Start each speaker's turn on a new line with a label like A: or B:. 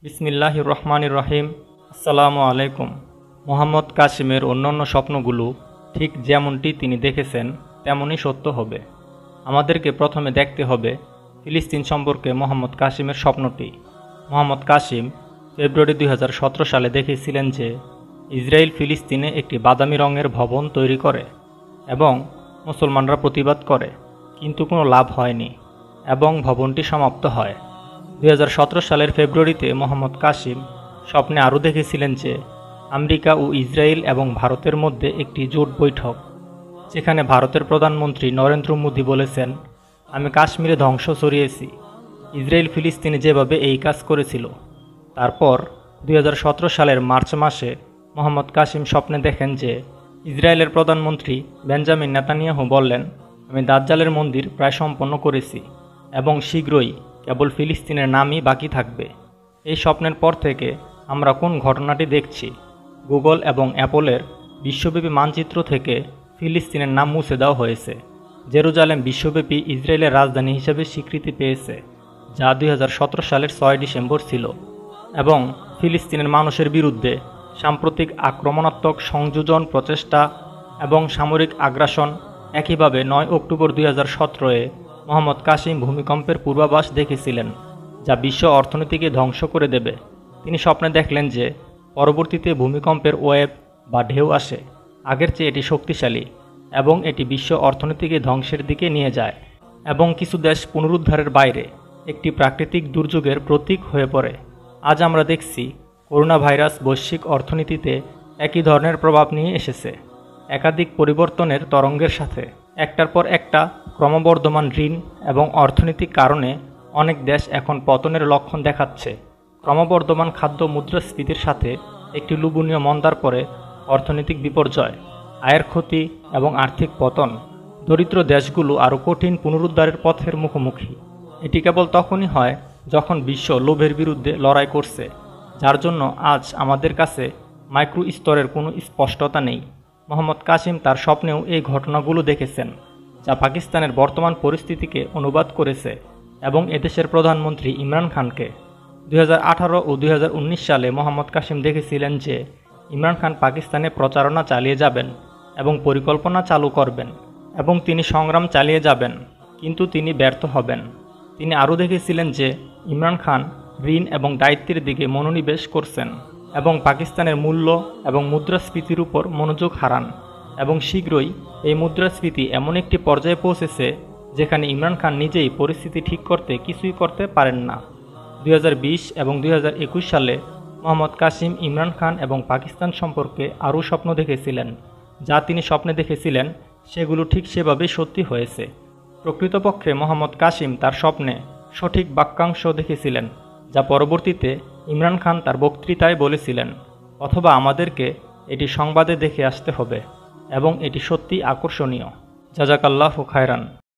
A: বিসমিল্লাহির রহমানির রহিম। আসসালামু আলাইকুম। মোহাম্মদ কাসিমের অন্যান্য স্বপ্নগুলো ঠিক যেমনটি তিনি দেখেছেন তেমনই সত্য হবে। আমাদেরকে প্রথমে দেখতে হবে ফিলিস্তিন সম্পর্কে মোহাম্মদ কাসিমের স্বপ্নটি। মোহাম্মদ কাসিম ফেব্রুয়ারি 2017 সালে দেখেছিলেন যে ইসরায়েল ফিলিস্তিনে একটি বাদামি রঙের ভবন তৈরি করে এবং মুসলমানরা প্রতিবাদ করে, কিন্তু কোনো লাভ হয়নি এবং ভবনটি সমাপ্ত হয়। 2017 সালের ফেব্রুয়ারিতে মোহাম্মদ কাসিম স্বপ্নে আরও দেখেছিলেন যে আমেরিকা ও ইসরায়েল এবং ভারতের মধ্যে একটি জোট বৈঠক, যেখানে ভারতের প্রধানমন্ত্রী নরেন্দ্র মোদী বলেছেন, আমি কাশ্মীরে ধ্বংস ছড়িয়েছি, ইসরায়েল ফিলিস্তিনে যেভাবে এই কাজ করেছিল। তারপর 2017 সালের মার্চ মাসে মোহাম্মদ কাসিম স্বপ্নে দেখেন যে ইসরায়েলের প্রধানমন্ত্রী বেঞ্জামিন নেতানিয়াহু বললেন, আমি দাজ্জালের মন্দির প্রায় সম্পন্ন করেছি এবং শীঘ্রই কেবল ফিলিস্তিনের নামই বাকি থাকবে। এই স্বপ্নের পর থেকে আমরা কোন ঘটনাটি দেখছি? গুগল এবং অ্যাপলের বিশ্বব্যাপী মানচিত্র থেকে ফিলিস্তিনের নাম মুছে দেওয়া হয়েছে। জেরুজালেম বিশ্বব্যাপী ইসরায়েলের রাজধানী হিসেবে স্বীকৃতি পেয়েছে, যা 2017 সালের 6 ডিসেম্বর ছিল। এবং ফিলিস্তিনের মানুষের বিরুদ্ধে সাম্প্রতিক আক্রমণাত্মক সংযোজন প্রচেষ্টা এবং সামরিক আগ্রাসন। একইভাবে 9 অক্টোবর 2017-এ মোহাম্মদ কাসিম ভূমিকম্পের পূর্বাভাস দেখেছিলেন, যা বিশ্ব অর্থনীতিকে ধ্বংস করে দেবে। তিনি স্বপ্নে দেখলেন যে পরবর্তীতে ভূমিকম্পের ওয়েভ বা ঢেউ আসে, আগের চেয়ে এটি শক্তিশালী এবং এটি বিশ্ব অর্থনীতিকে ধ্বংসের দিকে নিয়ে যায় এবং কিছু দেশ পুনরুদ্ধারের বাইরে একটি প্রাকৃতিক দুর্যোগের প্রতীক হয়ে পড়ে। আজ আমরা দেখছি করোনা ভাইরাস বৈশ্বিক অর্থনীতিতে একই ধরনের প্রভাব নিয়ে এসেছে, একাধিক পরিবর্তনের তরঙ্গের সাথে। একটার পর একটা ক্রমবর্ধমান ঋণ এবং অর্থনৈতিক কারণে অনেক দেশ এখন পতনের লক্ষণ দেখাচ্ছে। ক্রমবর্ধমান খাদ্য মুদ্রাস্ফীতির সাথে একটি লোভনীয় মন্দার পরে অর্থনৈতিক বিপর্যয়, আয়ের ক্ষতি এবং আর্থিক পতন। দরিদ্র দেশগুলো আরও কঠিন পুনরুদ্ধারের পথের মুখোমুখি। এটি কেবল তখনই হয় যখন বিশ্ব লোভের বিরুদ্ধে লড়াই করছে, যার জন্য আজ আমাদের কাছে মাইক্রো স্তরের কোনো স্পষ্টতা নেই। মোহাম্মদ কাসিম তার স্বপ্নেও এই ঘটনাগুলো দেখেছেন, যা পাকিস্তানের বর্তমান পরিস্থিতিকে অনুবাদ করেছে এবং এদেশের প্রধানমন্ত্রী ইমরান খানকে। 2018 ও 2019 সালে মোহাম্মদ কাসিম দেখেছিলেন যে ইমরান খান পাকিস্তানে প্রচারণা চালিয়ে যাবেন এবং পরিকল্পনা চালু করবেন এবং তিনি সংগ্রাম চালিয়ে যাবেন, কিন্তু তিনি ব্যর্থ হবেন। তিনি আরও দেখেছিলেন যে ইমরান খান ঋণ এবং দায়িত্বের দিকে মনোনিবেশ করছেন এবং পাকিস্তানের মূল্য এবং মুদ্রাস্ফীতির উপর মনোযোগ হারান, এবং শীঘ্রই এই মুদ্রাস্ফীতি এমন একটি পর্যায়ে পৌঁছেছে যেখানে ইমরান খান নিজেই পরিস্থিতি ঠিক করতে কিছুই করতে পারেন না। 2020 এবং 2021 সালে মোহাম্মদ কাসিম ইমরান খান এবং পাকিস্তান সম্পর্কে আরও স্বপ্ন দেখেছিলেন। যা তিনি স্বপ্নে দেখেছিলেন সেগুলো ঠিক সেভাবেই সত্যি হয়েছে। প্রকৃতপক্ষে মোহাম্মদ কাসিম তার স্বপ্নে সঠিক বাক্যাংশ দেখেছিলেন, যা পরবর্তীতে ইমরান খান তার বক্তৃতায় বলেছিলেন, অথবা আমাদেরকে এটি সংবাদে দেখে আসতে হবে এবং এটি সত্যি আকর্ষণীয়। জাযাকাল্লাহু খায়রান।